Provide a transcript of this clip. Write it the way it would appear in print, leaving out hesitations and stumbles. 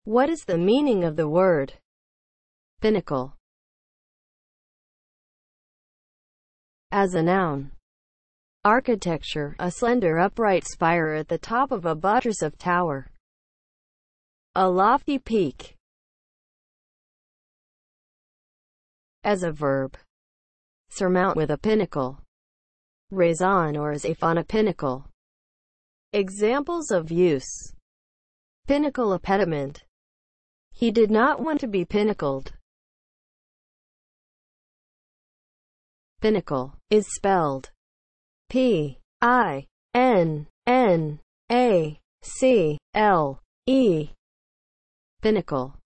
What is the meaning of the word pinnacle as a noun? Architecture, a slender upright spire at the top of a buttress of tower. A lofty peak. As a verb, surmount with a pinnacle. Raise on or as if on a pinnacle. Examples of use. Pinnacle a pediment. He did not want to be pinnacled. Pinnacle is spelled P-I-N-N-A-C-L-E. Pinnacle.